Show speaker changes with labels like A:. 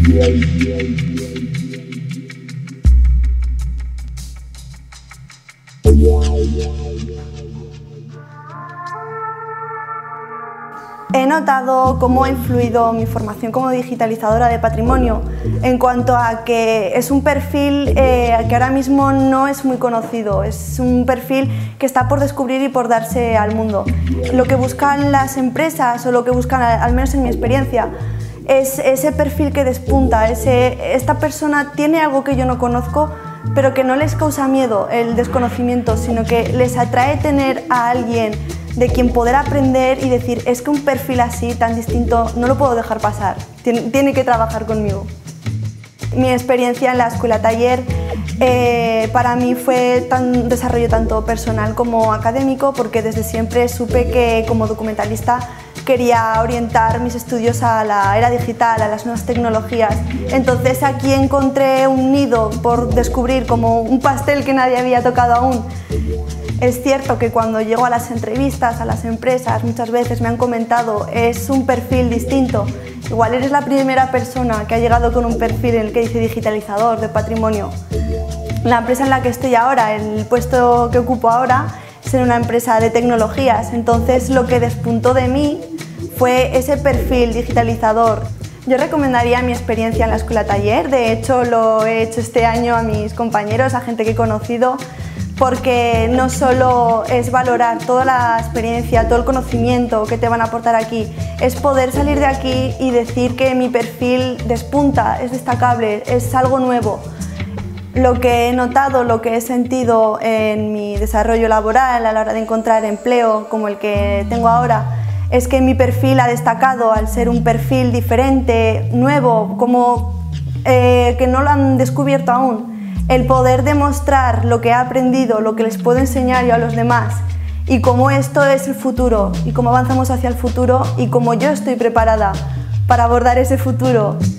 A: He notado cómo ha influido mi formación como digitalizadora de patrimonio en cuanto a que es un perfil que ahora mismo no es muy conocido, es un perfil que está por descubrir y por darse al mundo. Lo que buscan las empresas, o lo que buscan, al menos en mi experiencia, es ese perfil que despunta, esta persona tiene algo que yo no conozco, pero que no les causa miedo el desconocimiento, sino que les atrae tener a alguien de quien poder aprender y decir, es que un perfil así, tan distinto, no lo puedo dejar pasar, tiene que trabajar conmigo. Mi experiencia en la escuela taller para mí fue un desarrollo tanto personal como académico, porque desde siempre supe que como documentalista quería orientar mis estudios a la era digital, a las nuevas tecnologías. Entonces aquí encontré un nido por descubrir, como un pastel que nadie había tocado aún. Es cierto que cuando llego a las entrevistas, a las empresas, muchas veces me han comentado, es un perfil distinto. Igual eres la primera persona que ha llegado con un perfil en el que dice digitalizador de patrimonio. La empresa en la que estoy ahora, el puesto que ocupo ahora, es en una empresa de tecnologías, entonces lo que despuntó de mí fue ese perfil digitalizador. Yo recomendaría mi experiencia en la escuela taller, de hecho lo he hecho este año a mis compañeros, a gente que he conocido, porque no solo es valorar toda la experiencia, todo el conocimiento que te van a aportar aquí, es poder salir de aquí y decir que mi perfil despunta, es destacable, es algo nuevo. Lo que he notado, lo que he sentido en mi desarrollo laboral a la hora de encontrar empleo como el que tengo ahora, es que mi perfil ha destacado al ser un perfil diferente, nuevo, como que no lo han descubierto aún. El poder demostrar lo que he aprendido, lo que les puedo enseñar yo a los demás, y cómo esto es el futuro, y cómo avanzamos hacia el futuro, y cómo yo estoy preparada para abordar ese futuro.